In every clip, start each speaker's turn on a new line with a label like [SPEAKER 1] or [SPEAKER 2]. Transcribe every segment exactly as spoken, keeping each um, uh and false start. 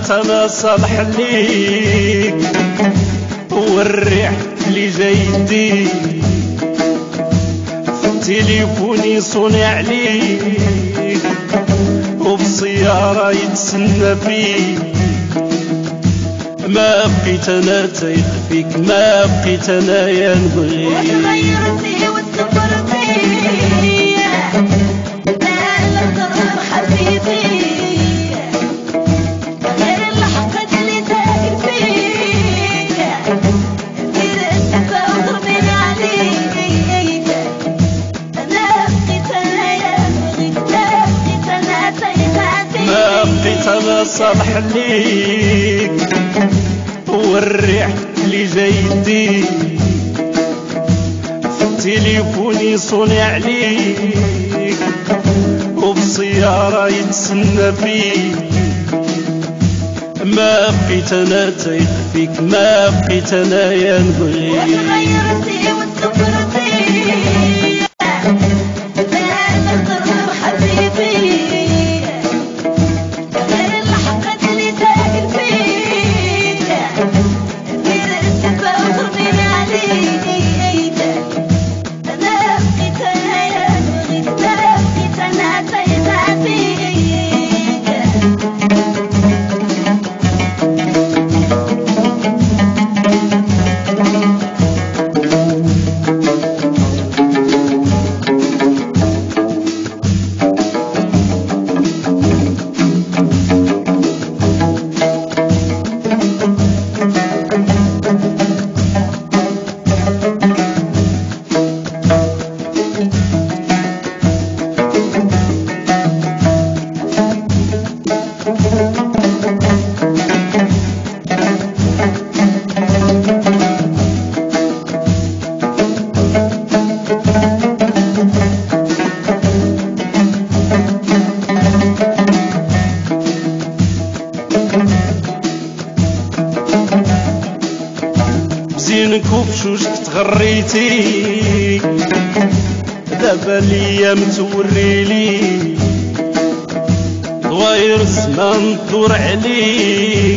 [SPEAKER 1] بقيت انا صالح ليك والريح اللي جاي يديك في تليفوني صوني عليك وبالسيارة يتسنى فيك. ما بقيت انا تايق فيك، ما بقيت انا يا نبغيك.
[SPEAKER 2] وتغيرتي وتكبرتي لا تظهر حبيبي غير الحقد اللي داير فيك. دير السفة وضربين عليك. انا بقيت انا يا نبغيك، ما بقيت انا تايقة فيك.
[SPEAKER 1] ما بقيت انا صالح ليك والريح اللي جاي يديك في تليفوني صوني عليك وبالسيارة يتسنى فيك. ما بقيت انا تايق فيك، ما بقيت انا يا نبغيك.
[SPEAKER 2] وتغيرتي وتكبرتي لا تظهر حبيبي غير الحقد اللي داير فيك. دير السفة وضربين عليك. انا بقيت انا يا نبغيك، ما بقيت انا تايقة فيك.
[SPEAKER 1] زينك وبشوشك تغريتي دابا الايام توريلي ضواير الزمان تدور عليك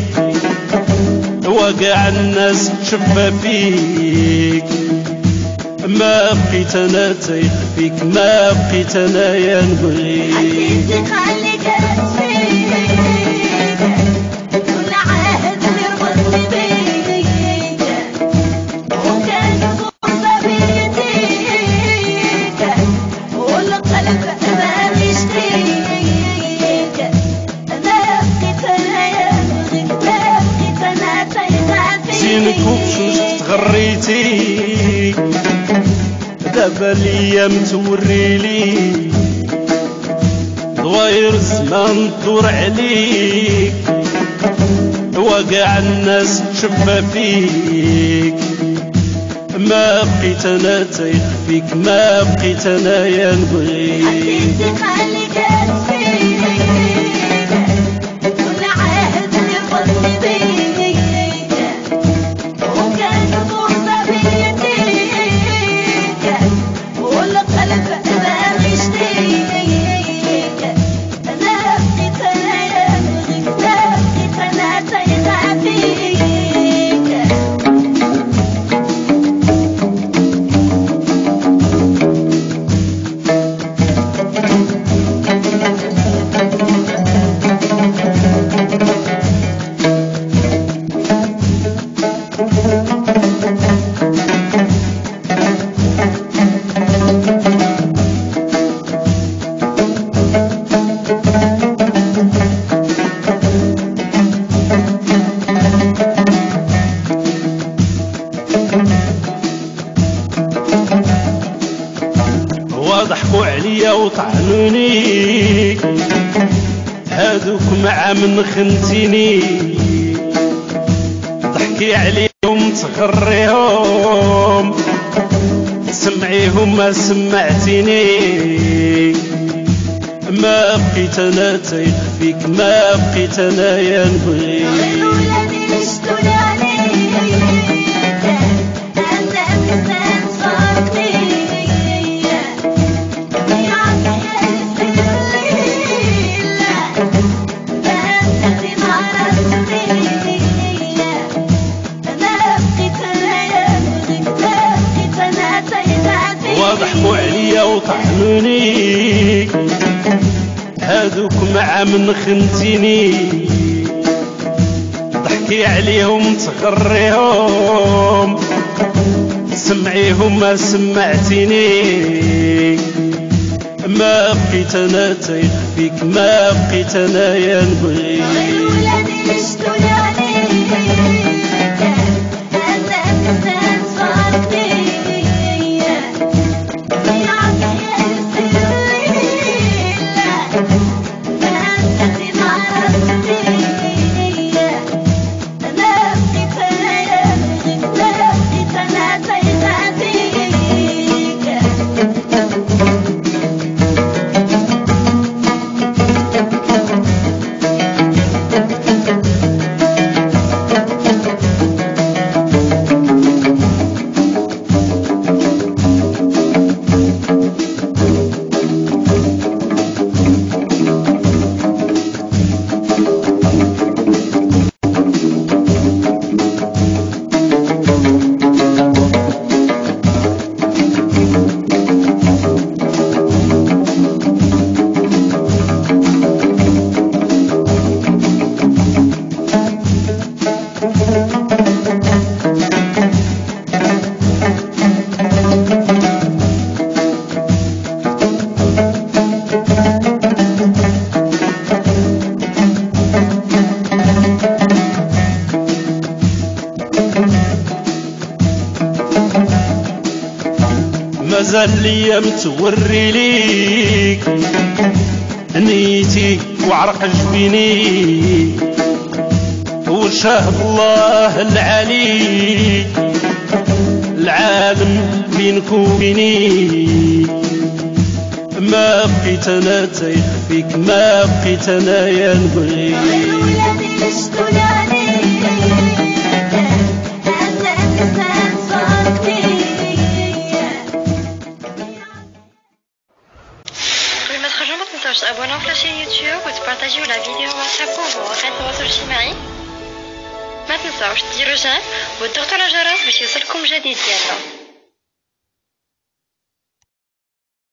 [SPEAKER 1] وقع الناس تشفى فيك. ما بقيت انا تايق فيك، ما بقيت انا يا نبغيك.
[SPEAKER 2] عزيزي خلي كانت فيك كل عهد يربطني بيك وكان فرصة بيديك والقلب ما بيشتيك. انا بقيت انا يا نبغيك، ما بقيت انا تايقة فيك.
[SPEAKER 1] زينك وبشوشك تغريتي دابا الايام توريلي ضواير الزمان تدور عليك وقع الناس تشفى فيك. ما بقيت انا تايق فيك، ما بقيت انا يا نبغيك.
[SPEAKER 2] عزيزي خلي كانت فيك كل عهد يربطني بيك وكان فرصة بيديك والقلب ما بيشتيك. انا بقيت انا يا نبغيك، ما بقيت انا تايقة فيك.
[SPEAKER 1] ضحكوا عليا وطعنوني هادوك مع من خنتيني ضحكي عليهم تغريهم سمعيهم ما سمعتيني. ما بقيت انا تايق فيك، ما بقيت انا يا نبغيك.
[SPEAKER 2] لا
[SPEAKER 1] هذوك مع من خنتيني ضحكي عليهم تغريهم سمعيهم ما سمعتيني ما بقيت انا تايخ فيك ما بقيت انا يا نبغي مازال ليا متوري ليك نيتي وعرق جبيني وشهد الله العلي العالم بينك وبيني ما بقيت انا تايخ فيك ما بقيت انا يا نبغي
[SPEAKER 3] Abonnez-vous à la chaîne YouTube ou de partager la vidéo WhatsApp pour vous تواصل اجتماعي. ما تنساوش ديروا جيم وتضغطوا على الجرس باش يوصلكم جديد ديالنا.